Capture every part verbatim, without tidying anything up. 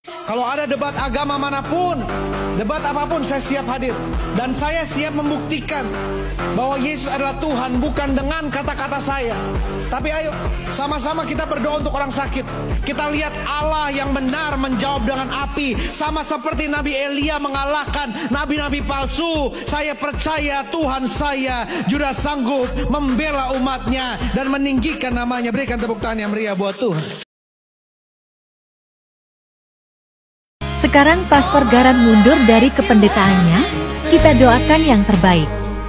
Kalau ada debat agama manapun, debat apapun saya siap hadir. Dan saya siap membuktikan bahwa Yesus adalah Tuhan, bukan dengan kata-kata saya. Tapi ayo, sama-sama kita berdoa untuk orang sakit. Kita lihat Allah yang benar menjawab dengan api. Sama seperti Nabi Elia mengalahkan nabi-nabi palsu. Saya percaya Tuhan saya juga sanggup membela umatnya dan meninggikan namanya. Berikan tepuk tangan yang meriah buat Tuhan. Sekarang Pastor Garan mundur dari kependetaannya, kita doakan yang terbaik.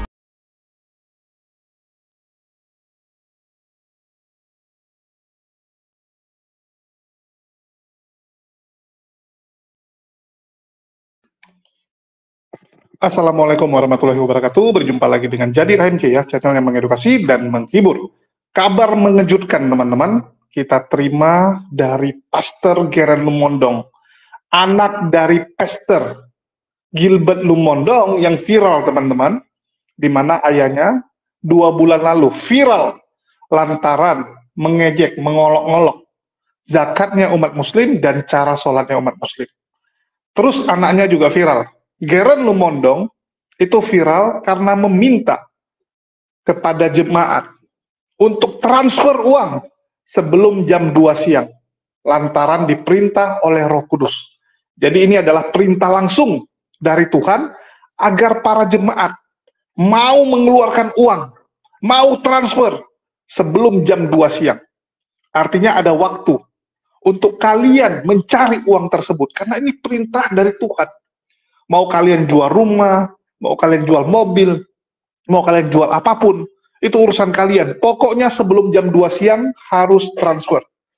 Assalamualaikum warahmatullahi wabarakatuh. Berjumpa lagi dengan Jadi Rahim C ya, channel yang mengedukasi dan menghibur. Kabar mengejutkan teman-teman, kita terima dari Pastor Garan Lumondong, anak dari Pastor Gilbert Lumondong yang viral teman-teman, di mana ayahnya dua bulan lalu viral lantaran mengejek, mengolok-ngolok zakatnya umat muslim dan cara sholatnya umat muslim. Terus anaknya juga viral. Garan Lumondong itu viral karena meminta kepada jemaat untuk transfer uang sebelum jam dua siang lantaran diperintah oleh Roh Kudus. Jadi ini adalah perintah langsung dari Tuhan agar para jemaat mau mengeluarkan uang, mau transfer sebelum jam dua siang. Artinya ada waktu untuk kalian mencari uang tersebut karena ini perintah dari Tuhan. Mau kalian jual rumah, mau kalian jual mobil, mau kalian jual apapun, itu urusan kalian. Pokoknya sebelum jam dua siang harus transfer.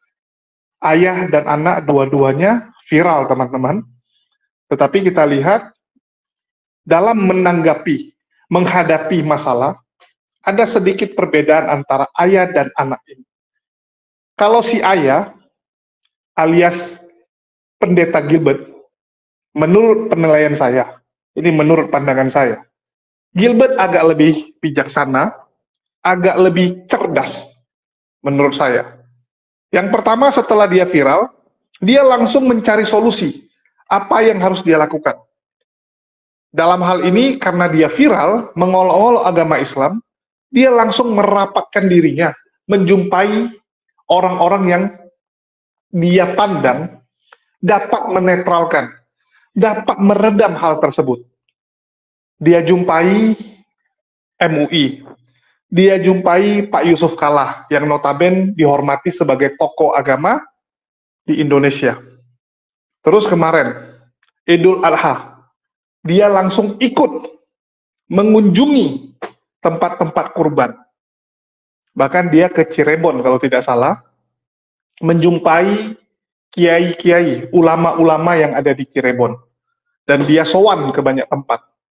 Ayah dan anak dua-duanya viral teman-teman. Tetapi kita lihat dalam menanggapi, menghadapi masalah, ada sedikit perbedaan antara ayah dan anak ini. Kalau si ayah alias Pendeta Gilbert, menurut penilaian saya, ini menurut pandangan saya, Gilbert agak lebih bijaksana, agak lebih cerdas menurut saya. Yang pertama, setelah dia viral, dia langsung mencari solusi apa yang harus dia lakukan. Dalam hal ini, karena dia viral, mengolok-olok agama Islam, dia langsung merapatkan dirinya, menjumpai orang-orang yang dia pandang dapat menetralkan, dapat meredam hal tersebut. Dia jumpai M U I, dia jumpai Pak Yusuf Kalla, yang notabene dihormati sebagai tokoh agama di Indonesia. Terus kemarin, Idul Adha, dia langsung ikut mengunjungi tempat-tempat kurban. Bahkan dia ke Cirebon kalau tidak salah, menjumpai kiai-kiai, ulama-ulama yang ada di Cirebon. Dan dia sowan ke banyak tempat.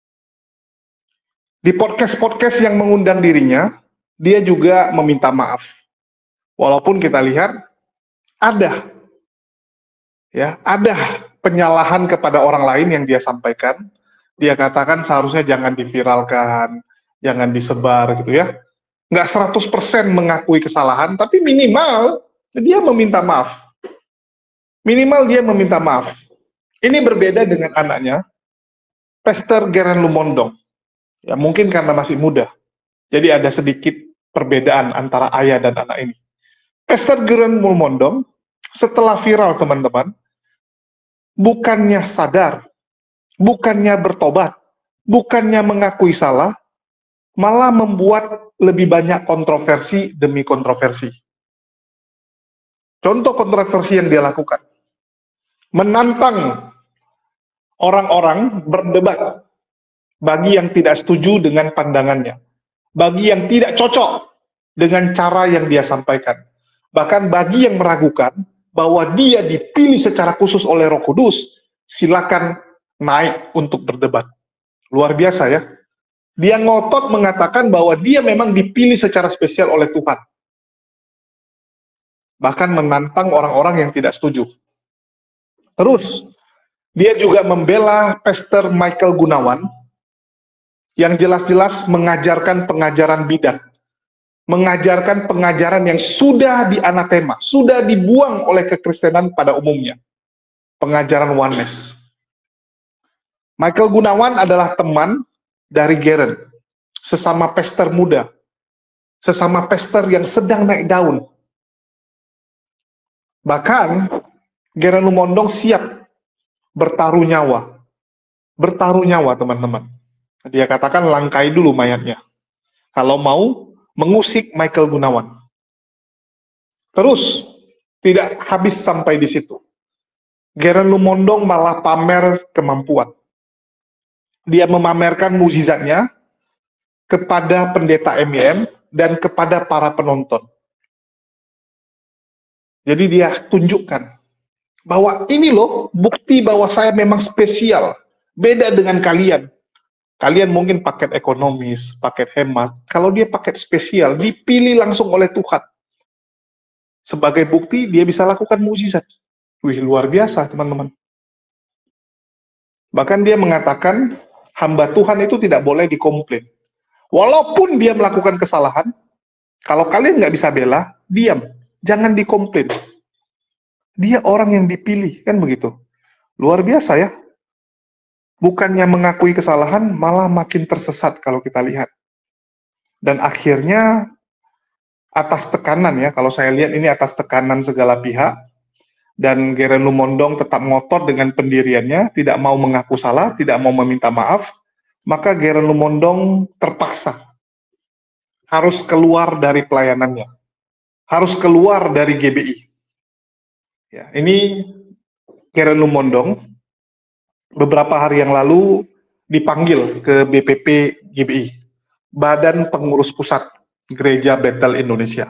Di podcast-podcast yang mengundang dirinya, dia juga meminta maaf. Walaupun kita lihat, ada ya, ada penyalahan kepada orang lain yang dia sampaikan. Dia katakan seharusnya jangan diviralkan, jangan disebar gitu ya. Nggak seratus persen mengakui kesalahan, tapi minimal dia meminta maaf. Minimal dia meminta maaf. Ini berbeda dengan anaknya, Pastor Garan Lumondong. Ya, mungkin karena masih muda. Jadi ada sedikit perbedaan antara ayah dan anak ini. Pastor Garan Lumondong, setelah viral teman-teman, bukannya sadar, bukannya bertobat, bukannya mengakui salah, malah membuat lebih banyak kontroversi demi kontroversi. Contoh kontroversi yang dia lakukan, menantang orang-orang berdebat bagi yang tidak setuju dengan pandangannya, bagi yang tidak cocok dengan cara yang dia sampaikan, bahkan bagi yang meragukan bahwa dia dipilih secara khusus oleh Roh Kudus, silakan naik untuk berdebat. Luar biasa ya. Dia ngotot mengatakan bahwa dia memang dipilih secara spesial oleh Tuhan. Bahkan menantang orang-orang yang tidak setuju. Terus, dia juga membela Pastor Michael Gunawan, yang jelas-jelas mengajarkan pengajaran bidat, mengajarkan pengajaran yang sudah dianatema, sudah dibuang oleh kekristenan pada umumnya. pengajaran oneness. Michael Gunawan adalah teman dari Geren, sesama pastor muda, sesama pastor yang sedang naik daun. Bahkan Geren Lumondong siap bertaruh nyawa. Bertaruh nyawa, teman-teman. Dia katakan langkai dulu mayatnya kalau mau mengusik Michael Gunawan. Terus tidak habis sampai di situ. Geren Lumondong malah pamer kemampuan. Dia memamerkan mukjizatnya kepada pendeta M I M dan kepada para penonton. Jadi dia tunjukkan bahwa ini loh bukti bahwa saya memang spesial, beda dengan kalian. Kalian mungkin paket ekonomis, paket hemat. Kalau dia paket spesial, dipilih langsung oleh Tuhan. Sebagai bukti dia bisa lakukan mukjizat. Wih, luar biasa, teman-teman. Bahkan dia mengatakan hamba Tuhan itu tidak boleh dikomplain. Walaupun dia melakukan kesalahan, kalau kalian nggak bisa bela, diam. Jangan dikomplain. Dia orang yang dipilih, kan begitu. Luar biasa ya. Bukannya mengakui kesalahan, malah makin tersesat kalau kita lihat. Dan akhirnya, atas tekanan ya, kalau saya lihat ini atas tekanan segala pihak, dan Geren Lumondong tetap ngotot dengan pendiriannya, tidak mau mengaku salah, tidak mau meminta maaf, maka Geren Lumondong terpaksa harus keluar dari pelayanannya, harus keluar dari G B I. Ya, ini Geren Lumondong beberapa hari yang lalu dipanggil ke B P P G B I, Badan Pengurus Pusat Gereja Bethel Indonesia.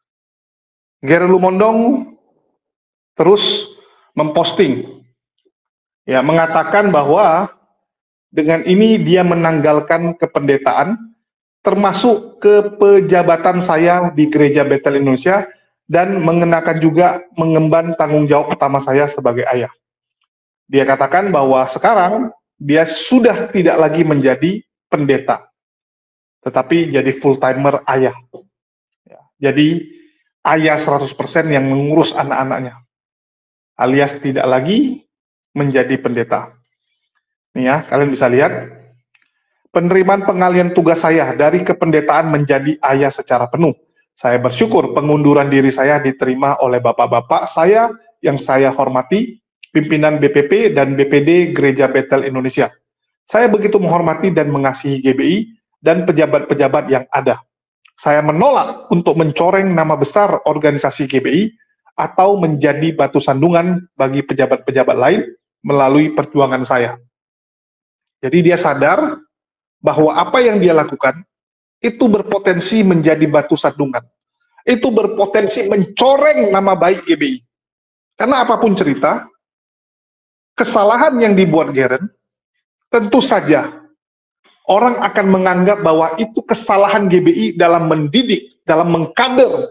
Geren Lumondong terus memposting, ya, mengatakan bahwa dengan ini dia menanggalkan kependetaan, termasuk kepejabatan saya di Gereja Bethel Indonesia, dan mengenakan juga mengemban tanggung jawab pertama saya sebagai ayah. Dia katakan bahwa sekarang dia sudah tidak lagi menjadi pendeta, tetapi jadi full-timer ayah. Ya, jadi ayah seratus persen yang mengurus anak-anaknya, alias tidak lagi menjadi pendeta. Nih ya, kalian bisa lihat, penerimaan pengalihan tugas saya dari kependetaan menjadi ayah secara penuh. Saya bersyukur pengunduran diri saya diterima oleh bapak-bapak saya yang saya hormati, pimpinan B P P dan B P D Gereja Bethel Indonesia. Saya begitu menghormati dan mengasihi G B I dan pejabat-pejabat yang ada. Saya menolak untuk mencoreng nama besar organisasi G B I atau menjadi batu sandungan bagi pejabat-pejabat lain melalui perjuangan saya. Jadi dia sadar bahwa apa yang dia lakukan itu berpotensi menjadi batu sandungan. Itu berpotensi mencoreng nama baik G B I. Karena apapun cerita, kesalahan yang dibuat Geren, tentu saja orang akan menganggap bahwa itu kesalahan G B I dalam mendidik, dalam mengkader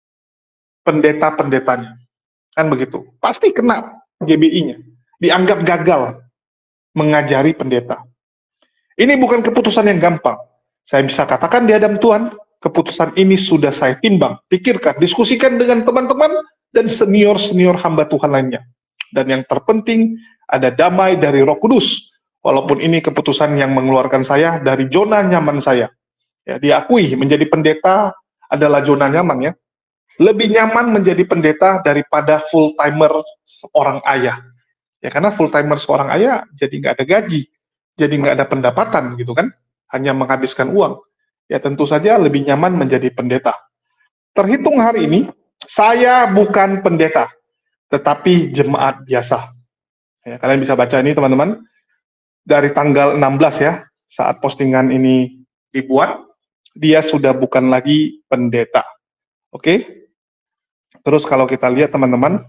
pendeta-pendetanya. Kan begitu. Pasti kena G B I-nya. Dianggap gagal mengajari pendeta. Ini bukan keputusan yang gampang. Saya bisa katakan di hadapan Tuhan, keputusan ini sudah saya timbang, pikirkan, diskusikan dengan teman-teman dan senior-senior hamba Tuhan lainnya. Dan yang terpenting, ada damai dari Roh Kudus. Walaupun ini keputusan yang mengeluarkan saya dari zona nyaman saya. Ya, diakui menjadi pendeta adalah zona nyaman ya. Lebih nyaman menjadi pendeta daripada full-timer seorang ayah. Ya, karena full-timer seorang ayah jadi nggak ada gaji, jadi nggak ada pendapatan gitu kan. Hanya menghabiskan uang. Ya tentu saja lebih nyaman menjadi pendeta. Terhitung hari ini, saya bukan pendeta, tetapi jemaat biasa. Ya, kalian bisa baca ini teman-teman, dari tanggal enam belas ya, saat postingan ini dibuat, dia sudah bukan lagi pendeta. Oke? Terus kalau kita lihat teman-teman,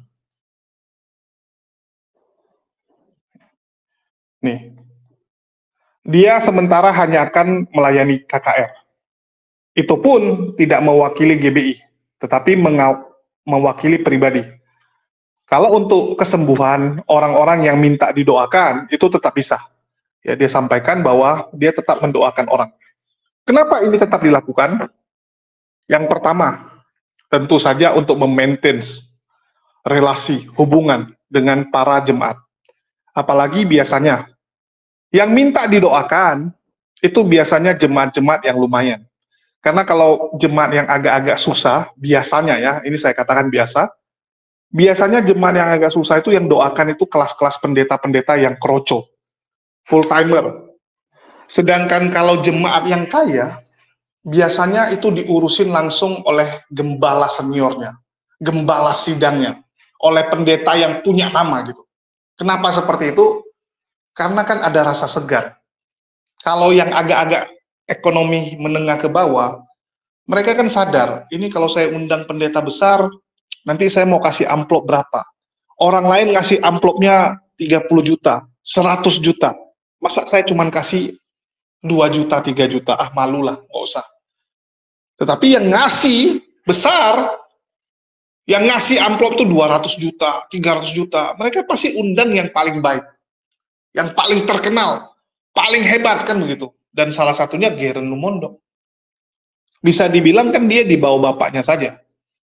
nih, dia sementara hanya akan melayani K K R. Itu pun tidak mewakili G B I, tetapi mewakili pribadi. Kalau untuk kesembuhan orang-orang yang minta didoakan, itu tetap bisa. Ya, dia sampaikan bahwa dia tetap mendoakan orang. Kenapa ini tetap dilakukan? Yang pertama, tentu saja untuk memaintain relasi, hubungan dengan para jemaat. Apalagi biasanya yang minta didoakan itu biasanya jemaat-jemaat yang lumayan. Karena kalau jemaat yang agak-agak susah, biasanya ya, ini saya katakan biasa, biasanya jemaat yang agak susah itu yang doakan itu kelas-kelas pendeta-pendeta yang kroco, full-timer. Sedangkan kalau jemaat yang kaya, biasanya itu diurusin langsung oleh gembala seniornya, gembala sidangnya, oleh pendeta yang punya nama gitu. Kenapa seperti itu? Karena kan ada rasa segar. Kalau yang agak-agak ekonomi menengah ke bawah, mereka kan sadar, ini kalau saya undang pendeta besar, nanti saya mau kasih amplop berapa. Orang lain ngasih amplopnya tiga puluh juta, seratus juta. Masa saya cuma kasih dua juta, tiga juta, ah malulah, nggak usah. Tetapi yang ngasih besar, yang ngasih amplop tuh dua ratus juta, tiga ratus juta, mereka pasti undang yang paling baik, yang paling terkenal, paling hebat kan begitu. Dan salah satunya Geren Lumondong. Bisa dibilang kan dia di bawah bapaknya saja.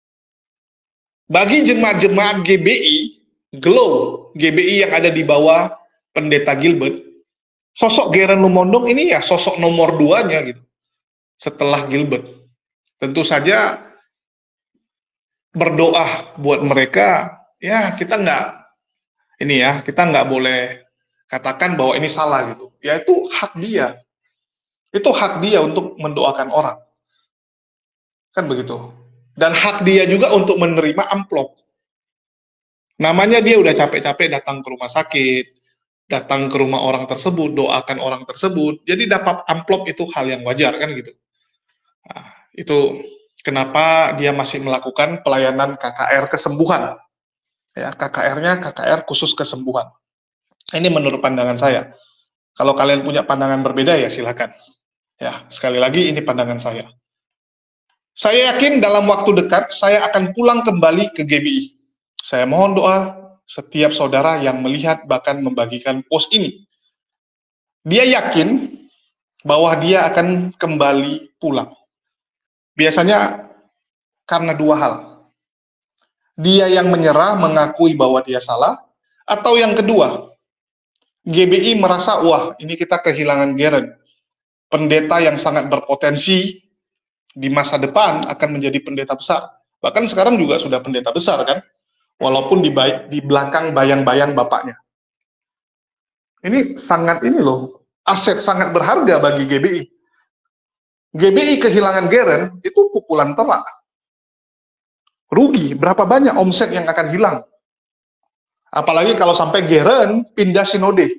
Bagi jemaat-jemaat G B I, Glow, G B I yang ada di bawah pendeta Gilbert, sosok Geren Lumondong ini ya sosok nomor duanya gitu. Setelah Gilbert. Tentu saja berdoa buat mereka, ya kita nggak, ini ya, kita nggak boleh katakan bahwa ini salah gitu. Ya itu hak dia. Itu hak dia untuk mendoakan orang. Kan begitu. Dan hak dia juga untuk menerima amplop. Namanya dia udah capek-capek datang ke rumah sakit, datang ke rumah orang tersebut, doakan orang tersebut. Jadi dapat amplop itu hal yang wajar kan gitu. Nah, itu kenapa dia masih melakukan pelayanan K K R kesembuhan. Ya, K K R-nya K K R khusus kesembuhan. Ini menurut pandangan saya. Kalau kalian punya pandangan berbeda ya silakan. Ya, sekali lagi ini pandangan saya. Saya yakin dalam waktu dekat saya akan pulang kembali ke G B I. Saya mohon doa setiap saudara yang melihat bahkan membagikan post ini. Dia yakin bahwa dia akan kembali pulang. Biasanya karena dua hal. Dia yang menyerah mengakui bahwa dia salah, atau yang kedua, G B I merasa, wah ini kita kehilangan Geren. Pendeta yang sangat berpotensi di masa depan akan menjadi pendeta besar. Bahkan sekarang juga sudah pendeta besar kan, walaupun di, di belakang bayang-bayang bapaknya. Ini sangat ini loh, aset sangat berharga bagi G B I. G B I kehilangan Geren itu pukulan telak. Rugi, berapa banyak omset yang akan hilang. Apalagi kalau sampai Geren pindah sinode.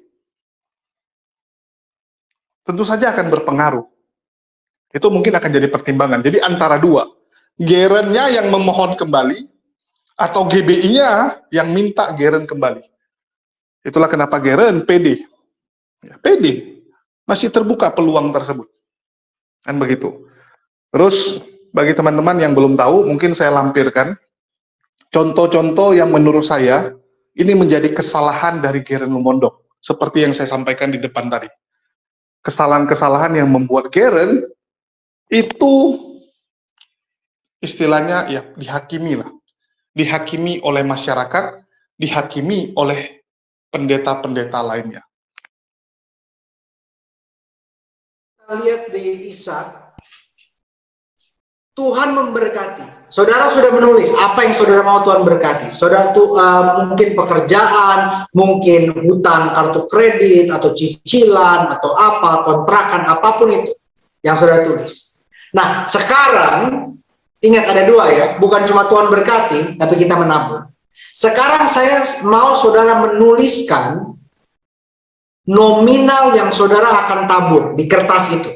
Tentu saja akan berpengaruh. Itu mungkin akan jadi pertimbangan. Jadi antara dua, Gerennya yang memohon kembali, atau G B I-nya yang minta Geren kembali. Itulah kenapa Geren pede. Ya, pede. Masih terbuka peluang tersebut. Kan begitu. Terus, bagi teman-teman yang belum tahu, mungkin saya lampirkan contoh-contoh yang menurut saya ini menjadi kesalahan dari Geren Lumondong. Seperti yang saya sampaikan di depan tadi. Kesalahan-kesalahan yang membuat Geren itu istilahnya ya dihakimi lah. Dihakimi oleh masyarakat, dihakimi oleh pendeta-pendeta lainnya. Kita lihat di Ishak, Tuhan memberkati. Saudara sudah menulis apa yang saudara mau Tuhan berkati. Saudara tuh uh, mungkin pekerjaan, mungkin hutang kartu kredit atau cicilan atau apa, kontrakan apapun itu yang saudara tulis. Nah, sekarang ingat ada dua ya, bukan cuma Tuhan berkati, tapi kita menabur. Sekarang saya mau saudara menuliskan nominal yang saudara akan tabur di kertas itu.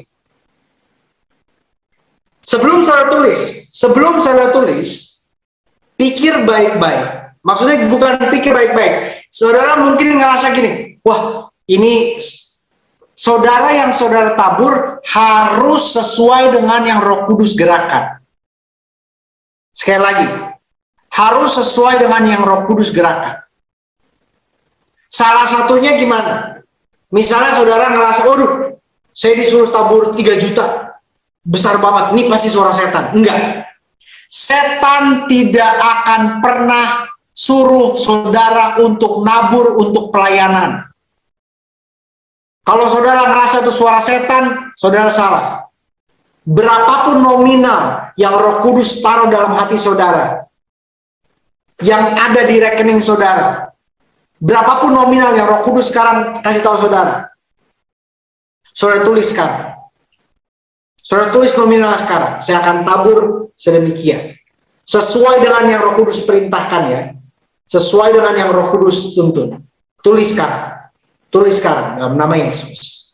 Sebelum saudara tulis, sebelum saudara tulis, pikir baik-baik. Maksudnya bukan pikir baik-baik. Saudara mungkin ngerasa gini, wah ini saudara yang saudara tabur harus sesuai dengan yang Roh Kudus gerakan. Sekali lagi, harus sesuai dengan yang Roh Kudus gerakan. Salah satunya gimana? Misalnya saudara ngerasa, waduh, saya disuruh tabur tiga juta. Besar banget, ini pasti suara setan. Enggak. Setan tidak akan pernah suruh saudara untuk nabur untuk pelayanan. Kalau saudara ngerasa itu suara setan, saudara salah. Berapapun nominal yang Roh Kudus taruh dalam hati saudara, yang ada di rekening saudara, berapapun nominal yang Roh Kudus sekarang kasih tahu saudara, saudara tulis sekarang. Saudara tulis nominal sekarang, saya akan tabur sedemikian. Sesuai dengan yang Roh Kudus perintahkan ya. Sesuai dengan yang Roh Kudus tuntun. Tulis sekarang. Tulis sekarang dalam nama Yesus.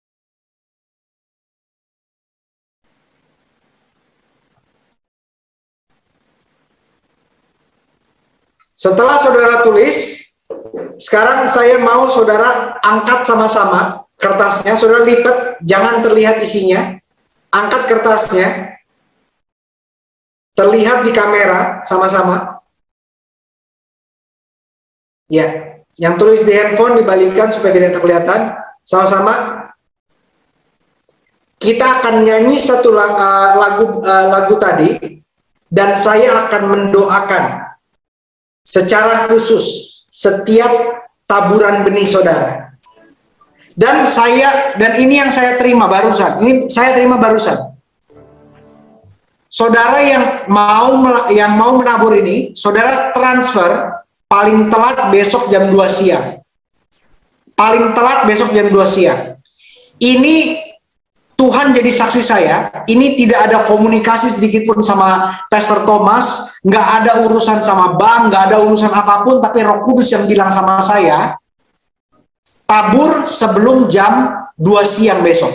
Setelah saudara tulis, sekarang saya mau saudara angkat sama-sama kertasnya. Saudara lipat, jangan terlihat isinya. Angkat kertasnya. Terlihat di kamera sama-sama. Ya, yang tulis di handphone dibalikkan supaya tidak terkelihatan. Sama-sama. Kita akan nyanyi satu lagu lagu tadi, dan saya akan mendoakan secara khusus setiap taburan benih saudara. Dan saya dan ini yang saya terima barusan. Ini saya terima barusan. Saudara yang mau yang mau menabur ini, saudara transfer paling telat besok jam dua siang. Paling telat besok jam dua siang. Ini Tuhan jadi saksi saya, ini tidak ada komunikasi sedikit pun sama Pastor Thomas, nggak ada urusan sama bank, nggak ada urusan apapun, tapi Roh Kudus yang bilang sama saya, tabur sebelum jam dua siang besok.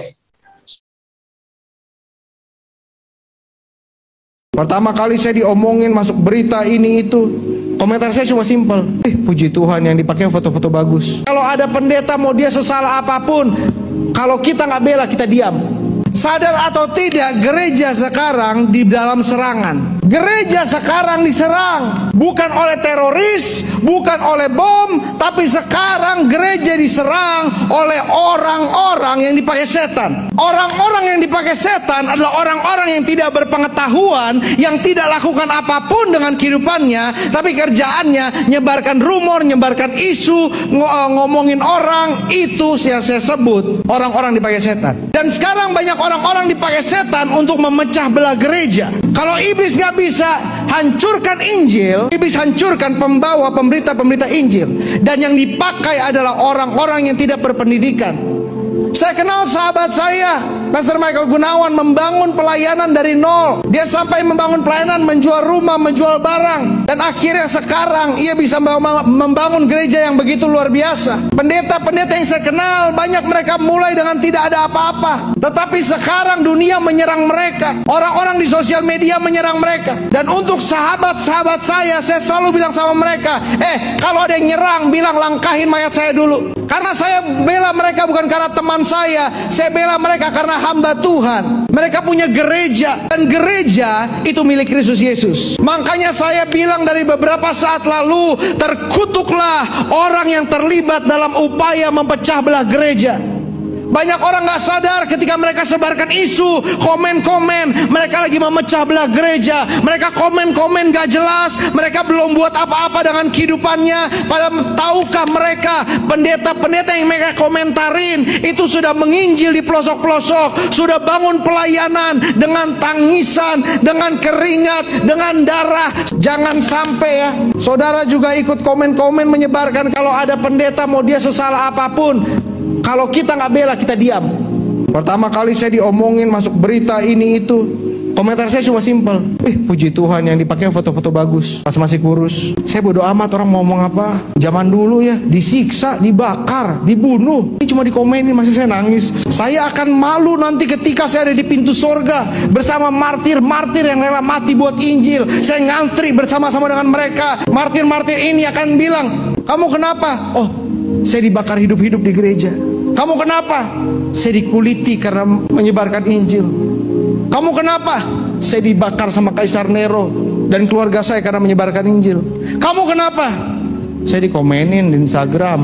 Pertama kali saya diomongin masuk berita ini itu, komentar saya cuma simpel, eh puji Tuhan yang dipakai foto-foto bagus. Kalau ada pendeta mau dia sesalah apapun, kalau kita nggak bela kita diam. Sadar atau tidak, gereja sekarang di dalam serangan. Gereja sekarang diserang bukan oleh teroris, bukan oleh bom, tapi sekarang gereja diserang oleh orang-orang yang dipakai setan. Orang-orang yang dipakai setan adalah orang-orang yang tidak berpengetahuan, yang tidak lakukan apapun dengan kehidupannya, tapi kerjaannya nyebarkan rumor, nyebarkan isu, ngomongin orang. Itu yang saya sebut orang-orang dipakai setan. Dan sekarang banyak orang-orang dipakai setan untuk memecah belah gereja. Kalau iblis nggak bisa hancurkan Injil, iblis hancurkan pembawa pemberita-pemberita Injil. Dan yang dipakai adalah orang-orang yang tidak berpendidikan. Saya kenal sahabat saya, Pastor Michael Gunawan, membangun pelayanan dari nol. Dia sampai membangun pelayanan, menjual rumah, menjual barang. Dan akhirnya sekarang ia bisa membangun gereja yang begitu luar biasa. Pendeta-pendeta yang saya kenal, banyak mereka mulai dengan tidak ada apa-apa. Tetapi sekarang dunia menyerang mereka. Orang-orang di sosial media menyerang mereka. Dan untuk sahabat-sahabat saya, saya selalu bilang sama mereka, eh kalau ada yang nyerang, bilang langkahin mayat saya dulu. Karena saya bela mereka bukan karena teman saya, saya bela mereka karena hamba Tuhan. Mereka punya gereja, dan gereja itu milik Kristus Yesus. Makanya saya bilang dari beberapa saat lalu, terkutuklah orang yang terlibat dalam upaya memecah belah gereja. Banyak orang gak sadar ketika mereka sebarkan isu, komen-komen, mereka lagi memecah belah gereja. Mereka komen-komen gak jelas, mereka belum buat apa-apa dengan kehidupannya. Padahal tahukah mereka, pendeta-pendeta yang mereka komentarin itu sudah menginjil di pelosok-pelosok, sudah bangun pelayanan dengan tangisan, dengan keringat, dengan darah. Jangan sampai ya, saudara juga ikut komen-komen menyebarkan kalau ada pendeta mau dia sesalah apapun. Kalau kita nggak bela, kita diam. Pertama kali saya diomongin masuk berita ini itu, komentar saya cuma simpel, eh puji Tuhan yang dipakai foto-foto bagus pas masih kurus. Saya bodo amat orang mau ngomong apa. Zaman dulu ya, disiksa, dibakar, dibunuh. Ini cuma dikomenin, masih saya nangis. Saya akan malu nanti ketika saya ada di pintu sorga bersama martir-martir yang rela mati buat Injil. Saya ngantri bersama-sama dengan mereka. Martir-martir ini akan bilang, kamu kenapa? Oh, saya dibakar hidup-hidup di gereja. Kamu kenapa? Saya dikuliti karena menyebarkan Injil. Kamu kenapa? Saya dibakar sama Kaisar Nero dan keluarga saya karena menyebarkan Injil. Kamu kenapa? Saya dikomenin di Instagram.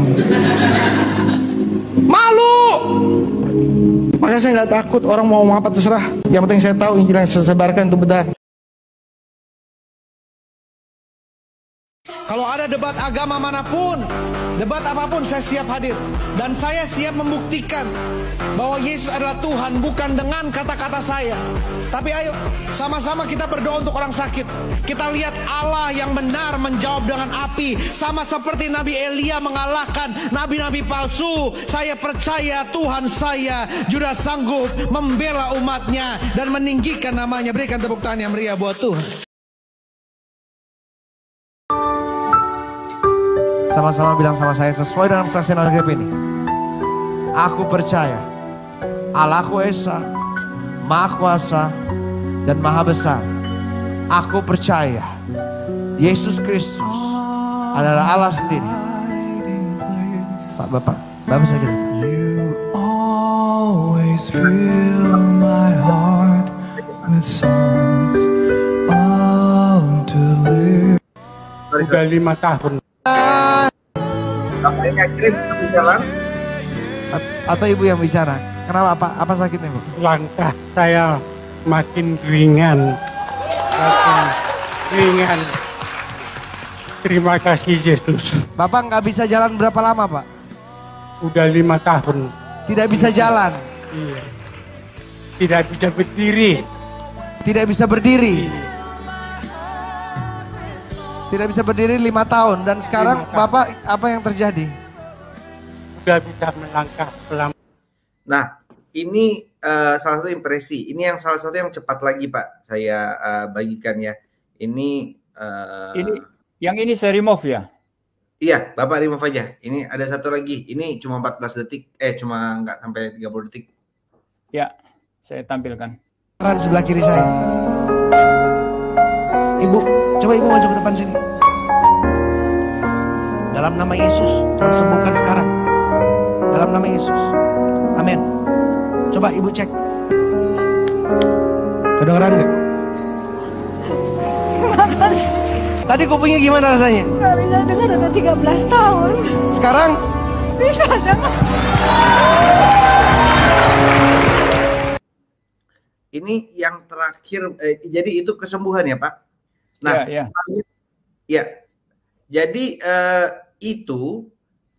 Malu. Makanya saya nggak takut orang mau ngomong apa terserah. Yang penting saya tahu Injil yang saya sebarkan itu benar. Kalau ada debat agama manapun, debat apapun saya siap hadir. Dan saya siap membuktikan bahwa Yesus adalah Tuhan, bukan dengan kata-kata saya. Tapi ayo sama-sama kita berdoa untuk orang sakit. Kita lihat Allah yang benar menjawab dengan api. Sama seperti Nabi Elia mengalahkan nabi-nabi palsu. Saya percaya Tuhan saya juga sanggup membela umatnya dan meninggikan namanya. Berikan tepuk tangan yang meriah buat Tuhan. Sama-sama bilang sama saya sesuai dengan kesaksian Alkitab ini. Aku percaya Allahku Esa, Maha Kuasa dan Maha Besar. Aku percaya Yesus Kristus adalah Allah sendiri. Pak Bapak, Bapak saya gitu. You always fill my heart with songs of deliverance. Udah lima tahun. Bapak ini akhirnya bisa berjalan. Atau ibu yang bicara? Kenapa? Apa, apa sakitnya bu? Langkah saya makin ringan, makin ringan. Terima kasih Yesus. Bapak nggak bisa jalan berapa lama pak? Udah lima tahun. Tidak bisa jalan? Iya. Tidak bisa berdiri. Tidak bisa berdiri? Tidak bisa berdiri lima tahun. Dan sekarang bapak apa yang terjadi? Udah bisa melangkah pelan. Nah, ini uh, salah satu impresi. Ini yang salah satu yang cepat lagi Pak. Saya uh, bagikan ya. Ini, uh, ini yang ini saya remove ya? Iya, Bapak remove aja. Ini ada satu lagi. Ini cuma empat belas detik. Eh, cuma nggak sampai tiga puluh detik. Ya, saya tampilkan. Sebelah kiri saya. Ibu, coba ibu maju ke depan sini. Dalam nama Yesus, Tuhan sembuhkan sekarang. Dalam nama Yesus. Amin. Coba ibu cek. Kedengeran nggak? Makasih. Tadi kupingnya gimana rasanya? Gak bisa dengar udah tiga belas tahun. Sekarang? Bisa dengar. Ini yang terakhir. Eh, jadi itu kesembuhan ya Pak? Nah, ya, ya. Saya, ya. Jadi eh, itu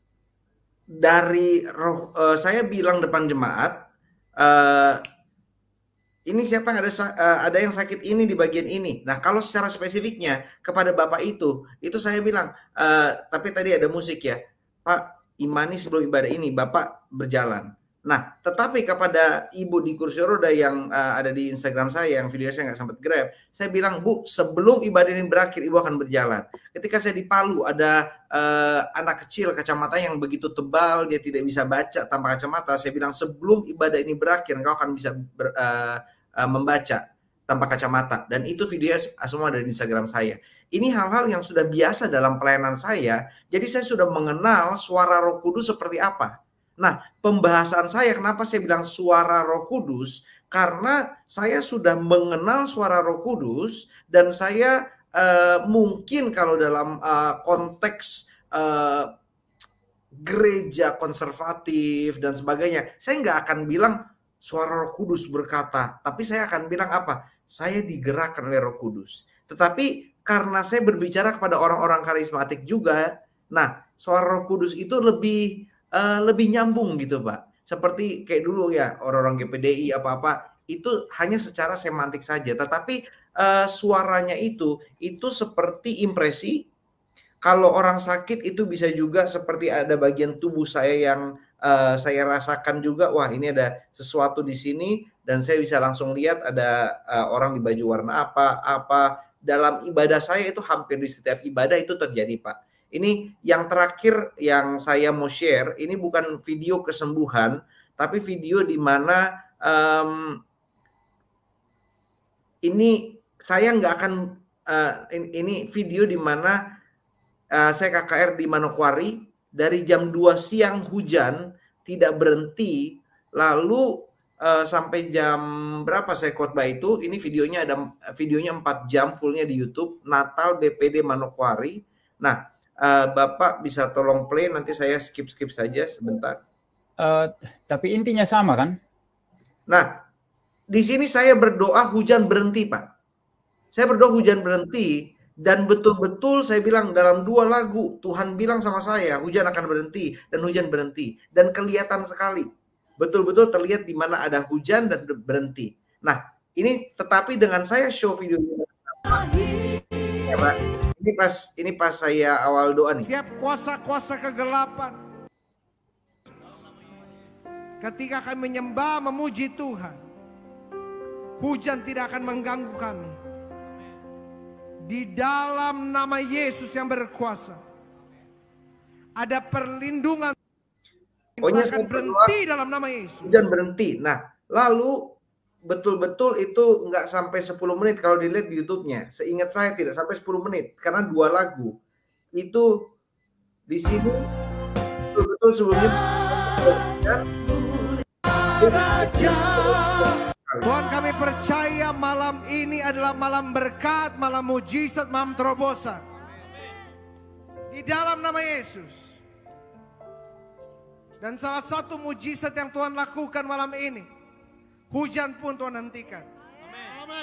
dari roh. Eh, saya bilang depan jemaat. Eh, ini siapa yang ada uh, ada yang sakit ini di bagian ini. Nah, kalau secara spesifiknya kepada Bapak itu, itu saya bilang, uh, tapi tadi ada musik ya, Pak, imani sebelum ibadah ini, Bapak berjalan. Nah, tetapi kepada Ibu di kursi roda yang uh, ada di Instagram saya, yang video saya nggak sempat grab, saya bilang, Bu, sebelum ibadah ini berakhir, Ibu akan berjalan. Ketika saya di Palu, ada uh, anak kecil kacamata yang begitu tebal, dia tidak bisa baca tanpa kacamata. Saya bilang, sebelum ibadah ini berakhir, engkau akan bisa ber, uh, uh, membaca tanpa kacamata. Dan itu video semua ada di Instagram saya. Ini hal-hal yang sudah biasa dalam pelayanan saya. Jadi saya sudah mengenal suara Roh Kudus seperti apa. Nah, pembahasan saya kenapa saya bilang suara Roh Kudus, karena saya sudah mengenal suara Roh Kudus dan saya uh, mungkin kalau dalam uh, konteks uh, gereja konservatif dan sebagainya, saya nggak akan bilang suara Roh Kudus berkata, tapi saya akan bilang apa? Saya digerakkan oleh Roh Kudus. Tetapi karena saya berbicara kepada orang-orang karismatik juga, nah suara Roh Kudus itu lebih Uh, lebih nyambung gitu Pak. Seperti kayak dulu ya orang-orang G P D I apa-apa itu hanya secara semantik saja. Tetapi uh, suaranya itu itu seperti impresi. Kalau orang sakit itu bisa juga seperti ada bagian tubuh saya yang uh, saya rasakan juga. Wah ini ada sesuatu di sini dan saya bisa langsung lihat ada uh, orang di baju warna apa apa. Dalam ibadah saya itu hampir di setiap ibadah itu terjadi Pak. Ini yang terakhir yang saya mau share, ini bukan video kesembuhan, tapi video di mana um, ini saya nggak akan, uh, ini video di mana uh, saya K K R di Manokwari, dari jam dua siang hujan, tidak berhenti, lalu uh, sampai jam berapa saya khotbah itu, ini videonya ada videonya empat jam fullnya di YouTube, Natal B P D Manokwari. Nah, Uh, Bapak bisa tolong play, nanti saya skip-skip saja sebentar. Uh, tapi intinya sama kan? Nah, di sini saya berdoa hujan berhenti Pak. Saya berdoa hujan berhenti Dan betul-betul saya bilang dalam dua lagu Tuhan bilang sama saya hujan akan berhenti dan hujan berhenti dan kelihatan sekali. Betul-betul terlihat di mana ada hujan dan berhenti. Nah, ini tetapi dengan saya show video ya, Pak. Ini pas ini pas saya awal doa nih. Siap kuasa-kuasa kegelapan. Ketika kami menyembah memuji Tuhan, hujan tidak akan mengganggu kami. Di dalam nama Yesus yang berkuasa, ada perlindungan. Pokoknya akan berhenti dalam nama Yesus. Hujan berhenti. Nah, lalu betul-betul itu nggak sampai sepuluh menit kalau dilihat di YouTube-nya. Seingat saya tidak sampai sepuluh menit karena dua lagu. Itu di sini betul-betul sebelumnya Tuhan, kami percaya malam ini adalah malam berkat, malam mujizat, malam terobosan. Di dalam nama Yesus. Dan salah satu mujizat yang Tuhan lakukan malam ini, hujan pun Tuhan hentikan. Amin.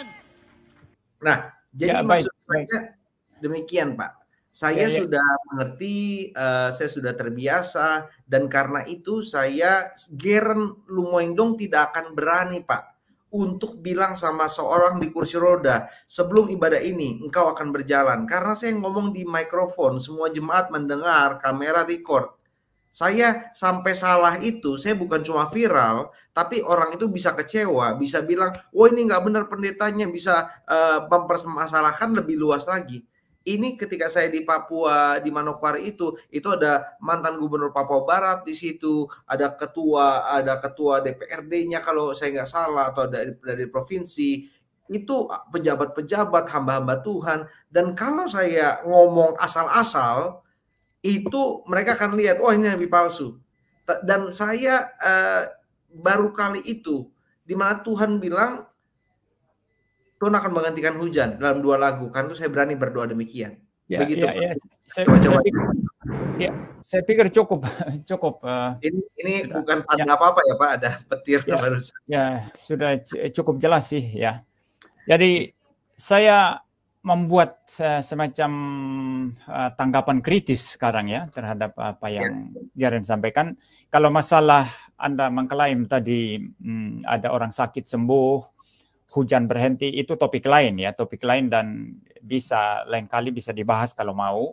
Nah, jadi Ya, baik, maksud saya demikian, Pak. Saya Ya, ya. sudah mengerti, uh, saya sudah terbiasa, dan karena itu saya Geren Lumoindong tidak akan berani, Pak, untuk bilang sama seorang di kursi roda, sebelum ibadah ini engkau akan berjalan. Karena saya ngomong di mikrofon, semua jemaat mendengar, kamera record. Saya sampai salah itu, saya bukan cuma viral, tapi orang itu bisa kecewa, bisa bilang, oh ini nggak benar pendetanya, bisa uh, mempermasalahkan lebih luas lagi. Ini ketika saya di Papua, di Manokwari itu, itu ada mantan gubernur Papua Barat di situ, ada ketua, ada ketua D P R D-nya kalau saya nggak salah, atau dari, dari provinsi, itu pejabat-pejabat, hamba-hamba Tuhan. Dan kalau saya ngomong asal-asal, itu mereka akan lihat, oh ini nabi palsu. Dan saya uh, baru kali itu, di mana Tuhan bilang, Tuhan akan menggantikan hujan dalam dua lagu. Karena itu saya berani berdoa demikian. Ya, Begitu. ya, ya. Saya, Coba, saya, coba. pikir, ya, saya pikir cukup, cukup. Uh, ini ini sudah, bukan tanda ya. apa-apa ya Pak, ada petir Ya, barusan. ya, sudah cukup jelas sih ya. Jadi saya membuat uh, semacam uh, tanggapan kritis sekarang ya terhadap apa yang Geren sampaikan. Kalau masalah Anda mengklaim tadi hmm, ada orang sakit sembuh, hujan berhenti, itu topik lain ya, topik lain dan bisa lain kali bisa dibahas kalau mau.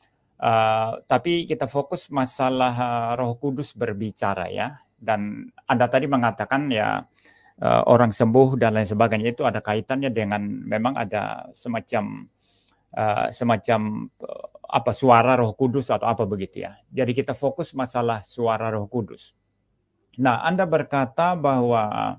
Uh, tapi kita fokus masalah uh, Roh Kudus berbicara ya. Dan Anda tadi mengatakan ya uh, orang sembuh dan lain sebagainya itu ada kaitannya dengan memang ada semacam uh, semacam uh, apa suara Roh Kudus atau apa begitu ya. Jadi kita fokus masalah suara Roh Kudus. Nah, Anda berkata bahwa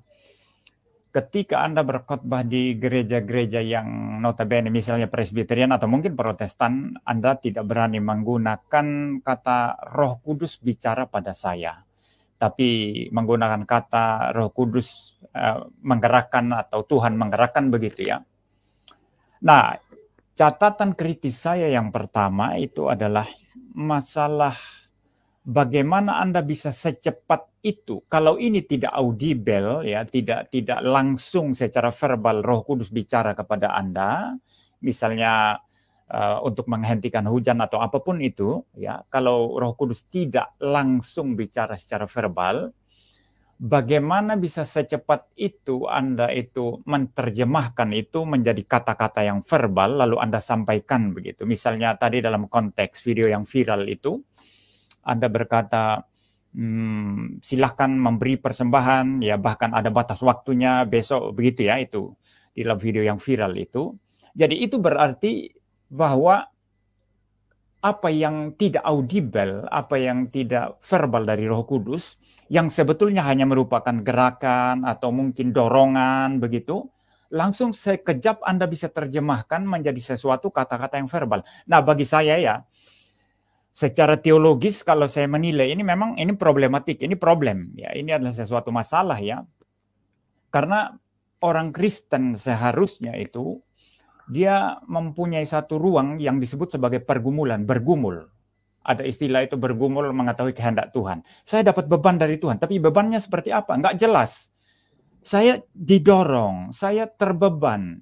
ketika Anda berkhotbah di gereja-gereja yang notabene misalnya Presbyterian atau mungkin Protestan, Anda tidak berani menggunakan kata Roh Kudus bicara pada saya, tapi menggunakan kata Roh Kudus uh, menggerakkan atau Tuhan menggerakkan begitu ya. Nah, catatan kritis saya yang pertama itu adalah masalah bagaimana Anda bisa secepat itu, kalau ini tidak audible ya, tidak tidak langsung secara verbal Roh Kudus bicara kepada Anda, misalnya uh, untuk menghentikan hujan atau apapun itu ya, kalau Roh Kudus tidak langsung bicara secara verbal, bagaimana bisa secepat itu Anda itu menerjemahkan itu menjadi kata-kata yang verbal lalu Anda sampaikan begitu. Misalnya tadi dalam konteks video yang viral itu Anda berkata, Hmm, silahkan memberi persembahan, ya bahkan ada batas waktunya besok begitu ya, itu di dalam video yang viral itu. Jadi itu berarti bahwa apa yang tidak audible, apa yang tidak verbal dari Roh Kudus, yang sebetulnya hanya merupakan gerakan atau mungkin dorongan begitu, langsung sekejap Anda bisa terjemahkan menjadi sesuatu kata-kata yang verbal. Nah bagi saya ya, secara teologis kalau saya menilai ini memang ini problematik, ini problem ya, ini adalah sesuatu masalah ya. Karena orang Kristen seharusnya itu dia mempunyai satu ruang yang disebut sebagai pergumulan, bergumul. Ada istilah itu bergumul mengetahui kehendak Tuhan. Saya dapat beban dari Tuhan, tapi bebannya seperti apa? Enggak jelas. Saya didorong, saya terbeban.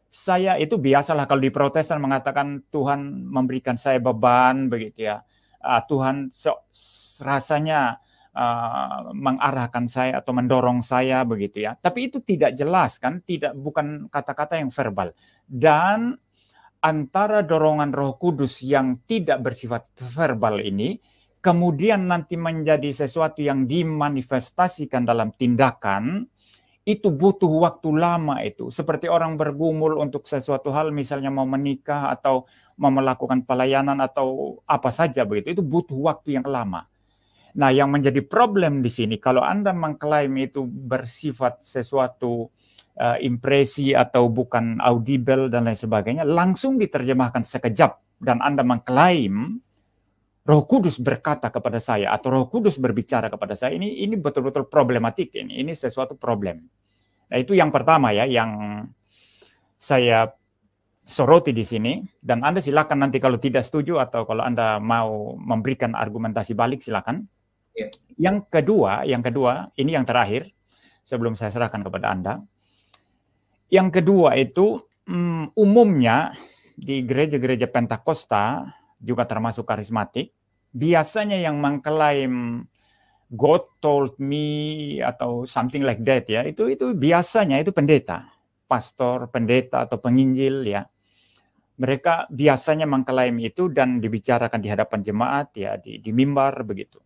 saya itu biasalah kalau di Protestan mengatakan Tuhan memberikan saya beban begitu ya. Uh, Tuhan so, rasanya uh, mengarahkan saya atau mendorong saya begitu ya. Tapi itu tidak jelas kan, tidak bukan kata-kata yang verbal. Dan antara dorongan Roh Kudus yang tidak bersifat verbal ini kemudian nanti menjadi sesuatu yang dimanifestasikan dalam tindakan, itu butuh waktu lama itu. Seperti orang bergumul untuk sesuatu hal, misalnya mau menikah atau mau melakukan pelayanan atau apa saja begitu. Itu butuh waktu yang lama. Nah, yang menjadi problem di sini, kalau Anda mengklaim itu bersifat sesuatu uh, impresi atau bukan audible dan lain sebagainya, langsung diterjemahkan sekejap dan Anda mengklaim Roh Kudus berkata kepada saya atau Roh Kudus berbicara kepada saya, ini ini betul-betul problematik ini. Ini sesuatu problem. Nah, itu yang pertama ya yang saya soroti di sini, dan Anda silakan nanti kalau tidak setuju atau kalau Anda mau memberikan argumentasi balik silakan. Ya. Yang kedua, yang kedua, ini yang terakhir sebelum saya serahkan kepada Anda. Yang kedua itu um, umumnya di gereja-gereja Pentakosta juga termasuk karismatik, biasanya yang mengklaim God told me atau something like that ya, itu itu biasanya itu pendeta, pastor, pendeta atau penginjil ya. Mereka biasanya mengklaim itu dan dibicarakan di hadapan jemaat ya, di, di mimbar begitu.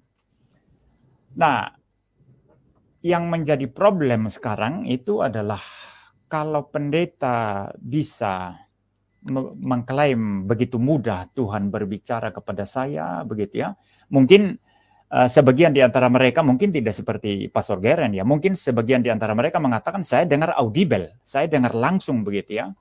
Nah, yang menjadi problem sekarang itu adalah kalau pendeta bisa mengklaim begitu mudah Tuhan berbicara kepada saya begitu ya. Mungkin uh, sebagian di antara mereka mungkin tidak seperti Pastor Geren ya. Mungkin sebagian di antara mereka mengatakan saya dengar audible, saya dengar langsung begitu ya.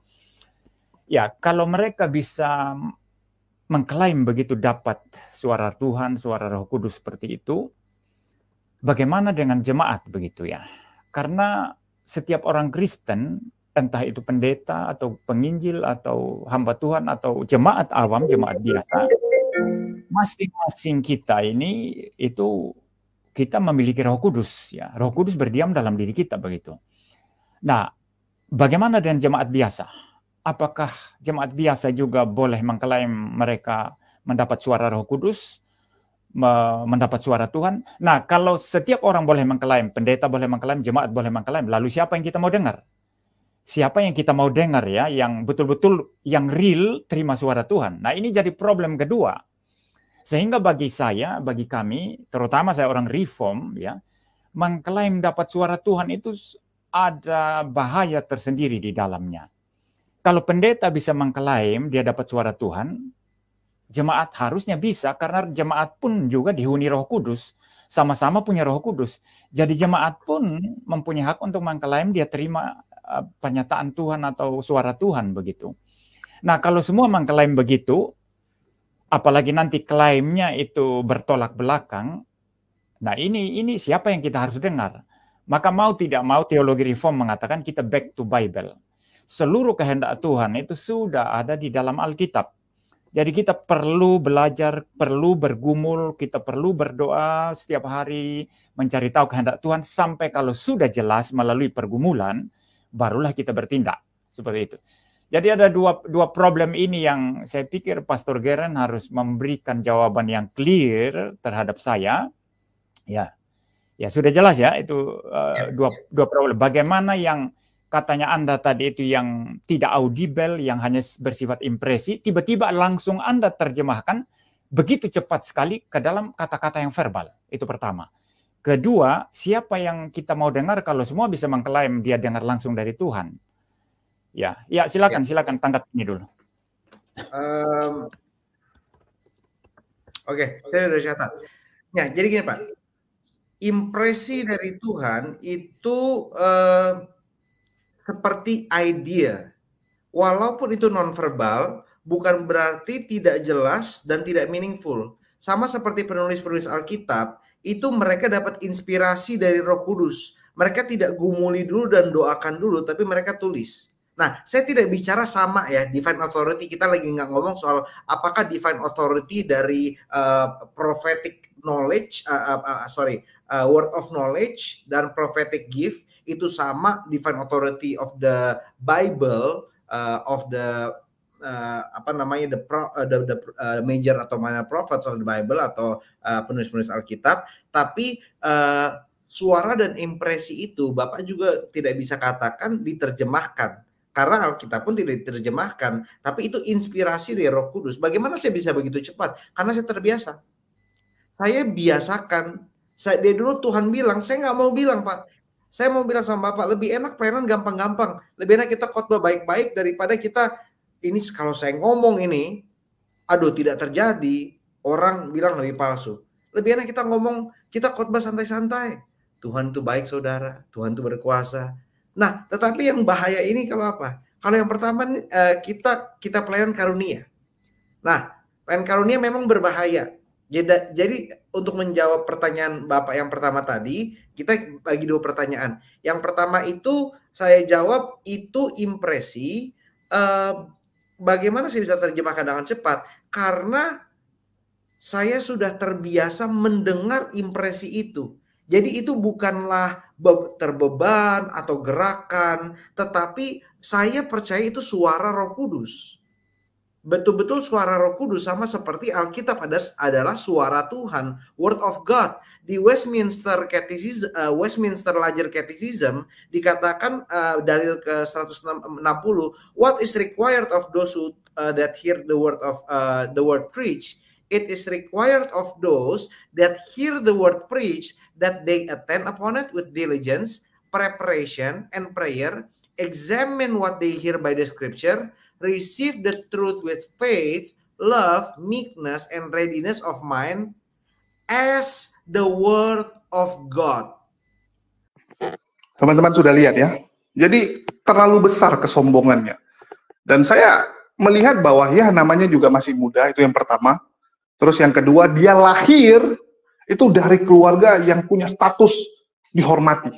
Ya, kalau mereka bisa mengklaim begitu dapat suara Tuhan, suara Roh Kudus seperti itu, bagaimana dengan jemaat begitu ya? Karena setiap orang Kristen, entah itu pendeta atau penginjil atau hamba Tuhan atau jemaat awam, jemaat biasa, masing-masing kita ini itu kita memiliki Roh Kudus ya. Roh Kudus berdiam dalam diri kita begitu. Nah, bagaimana dengan jemaat biasa? Apakah jemaat biasa juga boleh mengklaim mereka mendapat suara Roh Kudus, mendapat suara Tuhan? Nah, kalau setiap orang boleh mengklaim, pendeta boleh mengklaim, jemaat boleh mengklaim, lalu siapa yang kita mau dengar? Siapa yang kita mau dengar ya, yang betul-betul, yang real terima suara Tuhan? Nah, ini jadi problem kedua. Sehingga bagi saya, bagi kami, terutama saya orang reform ya, mengklaim dapat suara Tuhan itu ada bahaya tersendiri di dalamnya. Kalau pendeta bisa mengklaim dia dapat suara Tuhan, jemaat harusnya bisa, karena jemaat pun juga dihuni Roh Kudus, sama-sama punya Roh Kudus. Jadi jemaat pun mempunyai hak untuk mengklaim dia terima uh, pernyataan Tuhan atau suara Tuhan begitu. Nah, kalau semua mengklaim begitu, apalagi nanti klaimnya itu bertolak belakang, nah ini ini siapa yang kita harus dengar? Maka mau tidak mau teologi reform mengatakan kita back to Bible. Seluruh kehendak Tuhan itu sudah ada di dalam Alkitab. Jadi kita perlu belajar, perlu bergumul, kita perlu berdoa setiap hari, mencari tahu kehendak Tuhan, sampai kalau sudah jelas melalui pergumulan, barulah kita bertindak. Seperti itu. Jadi ada dua, dua problem ini yang saya pikir Pastor Geren harus memberikan jawaban yang clear terhadap saya. Ya, ya sudah jelas ya, itu uh, dua, dua problem. Bagaimana yang katanya Anda tadi itu yang tidak audible, yang hanya bersifat impresi, tiba-tiba langsung Anda terjemahkan begitu cepat sekali ke dalam kata-kata yang verbal. Itu pertama. Kedua, siapa yang kita mau dengar kalau semua bisa mengklaim dia dengar langsung dari Tuhan? Ya, ya silakan, ya. silakan tangkap ini dulu. Um, Oke, okay, saya sudah catat. Ya, jadi gini Pak, impresi dari Tuhan itu uh, seperti idea, walaupun itu nonverbal, bukan berarti tidak jelas dan tidak meaningful. Sama seperti penulis-penulis Alkitab, itu mereka dapat inspirasi dari Roh Kudus. Mereka tidak gumuli dulu dan doakan dulu, tapi mereka tulis. Nah, saya tidak bicara sama ya, divine authority. Kita lagi nggak ngomong soal apakah divine authority dari uh, prophetic knowledge, uh, uh, uh, sorry, uh, word of knowledge dan prophetic gift itu sama divine authority of the Bible uh, of the uh, apa namanya the pro, uh, the, the uh, major atau minor prophets of the Bible atau uh, penulis-penulis Alkitab, tapi uh, suara dan impresi itu Bapak juga tidak bisa katakan diterjemahkan. Karena Alkitab pun tidak diterjemahkan, tapi itu inspirasi dari Roh Kudus. Bagaimana saya bisa begitu cepat? Karena saya terbiasa. Saya biasakan. Saya, dari dulu Tuhan bilang, saya nggak mau bilang Pak. Saya mau bilang sama Bapak, lebih enak pelayanan gampang-gampang. Lebih enak kita khotbah baik-baik daripada kita, ini kalau saya ngomong ini, aduh tidak terjadi, orang bilang lebih palsu. Lebih enak kita ngomong, kita khotbah santai-santai. Tuhan itu baik saudara, Tuhan itu berkuasa. Nah, tetapi yang bahaya ini kalau apa? Kalau yang pertama kita kita pelayanan karunia. Nah, pelayanan karunia memang berbahaya. Jadi, jadi untuk menjawab pertanyaan Bapak yang pertama tadi, kita bagi dua pertanyaan. Yang pertama itu saya jawab itu impresi. Eh, bagaimana saya bisa terjemahkan dengan cepat? Karena saya sudah terbiasa mendengar impresi itu. Jadi itu bukanlah terbeban atau gerakan, tetapi saya percaya itu suara Roh Kudus. Betul-betul suara Roh Kudus, sama seperti Alkitab adalah suara Tuhan, Word of God. Di Westminster Catechism, uh, Westminster Larger Catechism dikatakan uh, dalil ke seratus enam puluh, what is required of those who uh, that hear the word of uh, the word preach? It is required of those that hear the word preach that they attend upon it with diligence, preparation, and prayer, examine what they hear by the scripture, receive the truth with faith, love, meekness, and readiness of mind as the word of God. Teman-teman sudah lihat ya. Jadi terlalu besar kesombongannya. Dan saya melihat bahwa ya namanya juga masih muda, itu yang pertama. Terus yang kedua, dia lahir itu dari keluarga yang punya status dihormati.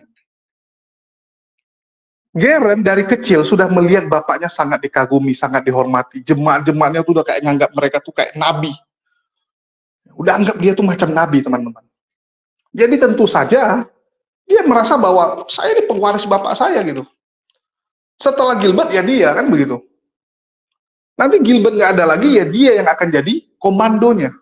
Geren dari kecil sudah melihat bapaknya sangat dikagumi, sangat dihormati. Jemaat-jemaatnya tuh udah kayak nganggap mereka tuh kayak nabi. Udah anggap dia tuh macam nabi, teman-teman. Jadi tentu saja dia merasa bahwa saya ini pengwaris bapak saya gitu. Setelah Gilbert ya dia, kan begitu. Nanti Gilbert nggak ada lagi, ya dia yang akan jadi komandonya.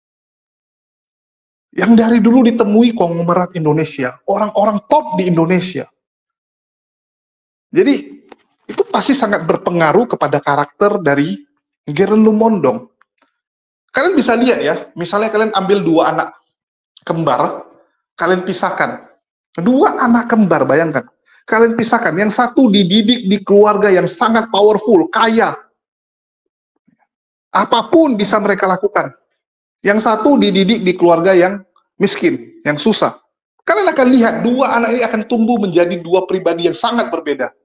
Yang dari dulu ditemui konglomerat Indonesia, orang-orang top di Indonesia. Jadi itu pasti sangat berpengaruh kepada karakter dari Geren Lumondong. Kalian bisa lihat ya, misalnya kalian ambil dua anak kembar, kalian pisahkan. Dua anak kembar, bayangkan. Kalian pisahkan, yang satu dididik di keluarga yang sangat powerful, kaya. Apapun bisa mereka lakukan. Yang satu dididik di keluarga yang miskin, yang susah. Kalian akan lihat dua anak ini akan tumbuh menjadi dua pribadi yang sangat berbeda.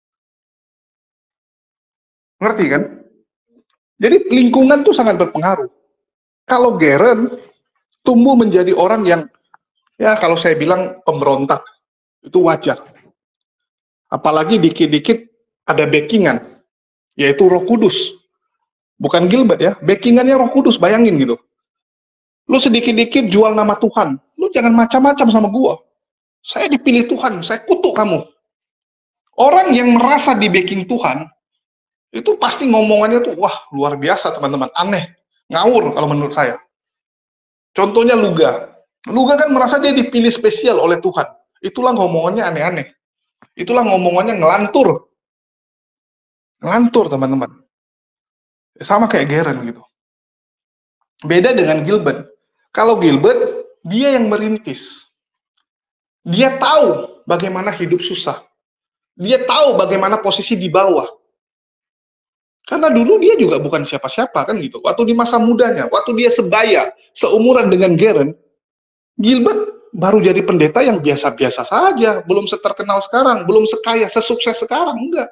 Ngerti kan? Jadi lingkungan tuh sangat berpengaruh. Kalau Geren tumbuh menjadi orang yang, ya kalau saya bilang pemberontak, itu wajar. Apalagi dikit-dikit ada backingan, yaitu Roh Kudus. Bukan Gilbert ya, backingannya Roh Kudus, bayangin gitu. Lu sedikit-dikit jual nama Tuhan, lu jangan macam-macam sama gua. Saya dipilih Tuhan, saya kutuk kamu. Orang yang merasa di backing Tuhan, itu pasti ngomongannya tuh, wah luar biasa teman-teman, aneh, ngawur kalau menurut saya. Contohnya Luga. Luga kan merasa dia dipilih spesial oleh Tuhan. Itulah ngomongannya aneh-aneh. Itulah ngomongannya ngelantur. Ngelantur teman-teman. Sama kayak Geren gitu. Beda dengan Gilbert. Kalau Gilbert, dia yang merintis. Dia tahu bagaimana hidup susah. Dia tahu bagaimana posisi di bawah. Karena dulu dia juga bukan siapa-siapa kan gitu. Waktu di masa mudanya, waktu dia sebaya, seumuran dengan Geren, Gilbert baru jadi pendeta yang biasa-biasa saja. Belum seterkenal sekarang, belum sekaya, sesukses sekarang, enggak.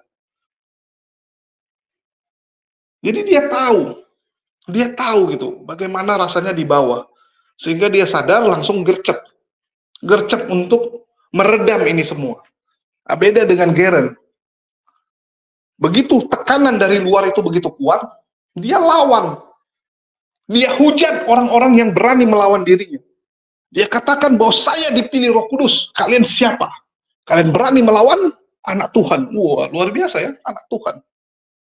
Jadi dia tahu, dia tahu gitu, bagaimana rasanya di bawah. Sehingga dia sadar langsung gercep. Gercep untuk meredam ini semua. Nah, beda dengan Geren. Begitu tekanan dari luar itu begitu kuat, dia lawan. Dia hujat orang-orang yang berani melawan dirinya. Dia katakan bahwa saya dipilih Roh Kudus. Kalian siapa? Kalian berani melawan anak Tuhan. Wah, luar biasa ya, anak Tuhan.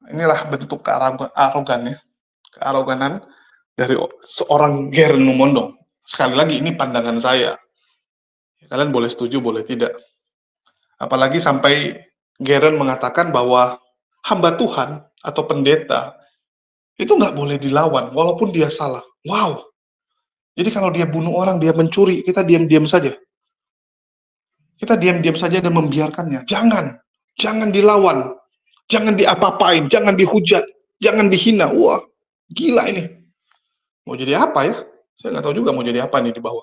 Inilah bentuk kearogan ya, kearoganan dari seorang Geren Lumondong. Sekali lagi ini pandangan saya. Kalian boleh setuju, boleh tidak. Apalagi sampai Geren mengatakan bahwa hamba Tuhan atau pendeta itu nggak boleh dilawan walaupun dia salah. Wow. Jadi kalau dia bunuh orang, dia mencuri, kita diam-diam saja. Kita diam-diam saja dan membiarkannya. Jangan. Jangan dilawan. Jangan diapa-apain. Jangan dihujat. Jangan dihina. Wah, gila ini. Mau jadi apa ya? Saya nggak tahu juga mau jadi apa nih di bawah.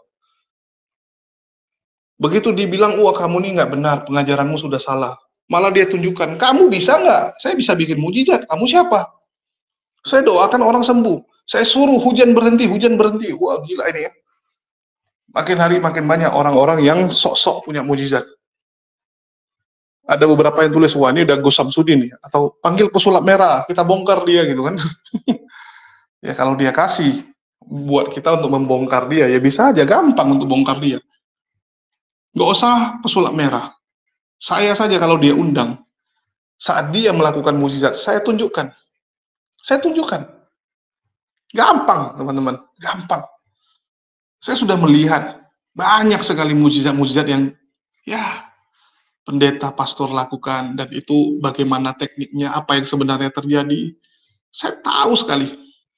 Begitu dibilang, wah kamu nih nggak benar, pengajaranmu sudah salah. Malah dia tunjukkan, kamu bisa nggak? Saya bisa bikin mujizat. Kamu siapa? Saya doakan orang sembuh. Saya suruh hujan berhenti, hujan berhenti. Wah, gila ini ya. Makin hari makin banyak orang-orang yang sok-sok punya mujizat. Ada beberapa yang tulis, wah ini udah Gus Samsudin ya. Atau panggil pesulap merah, kita bongkar dia gitu kan. Ya kalau dia kasih buat kita untuk membongkar dia, ya bisa aja, gampang untuk bongkar dia. Nggak usah pesulap merah. Saya saja kalau dia undang, saat dia melakukan mujizat, saya tunjukkan. Saya tunjukkan. Gampang, teman-teman. Gampang. Saya sudah melihat banyak sekali mujizat-mujizat yang ya pendeta, pastor lakukan, dan itu bagaimana tekniknya, apa yang sebenarnya terjadi. Saya tahu sekali.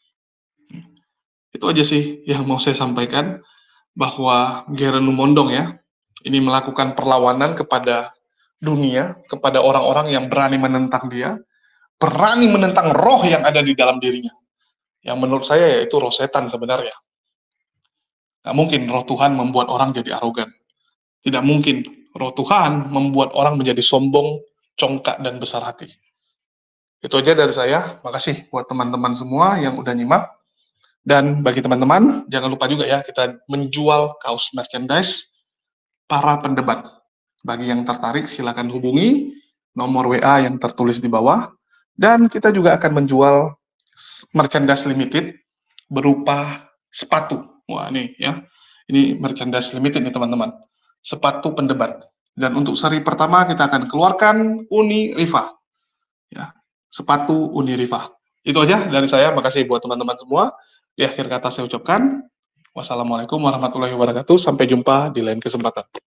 Itu aja sih yang mau saya sampaikan, bahwa Geren Lumondong ya, ini melakukan perlawanan kepada dunia, kepada orang-orang yang berani menentang dia, berani menentang roh yang ada di dalam dirinya. Yang menurut saya yaitu roh setan sebenarnya. Nggak mungkin roh Tuhan membuat orang jadi arogan. Tidak mungkin roh Tuhan membuat orang menjadi sombong, congkak, dan besar hati. Itu aja dari saya. Makasih buat teman-teman semua yang udah nyimak. Dan bagi teman-teman, jangan lupa juga ya, kita menjual kaos merchandise para pendebat. Bagi yang tertarik, silakan hubungi nomor W A yang tertulis di bawah. Dan kita juga akan menjual merchandise limited berupa sepatu. Wah, ini ya. Ini merchandise limited nih, teman-teman. Sepatu pendebat. Dan untuk seri pertama kita akan keluarkan Uni Riva. Ya, sepatu Uni Riva. Itu aja dari saya. Makasih buat teman-teman semua. Di akhir kata saya ucapkan wassalamualaikum warahmatullahi wabarakatuh. Sampai jumpa di lain kesempatan.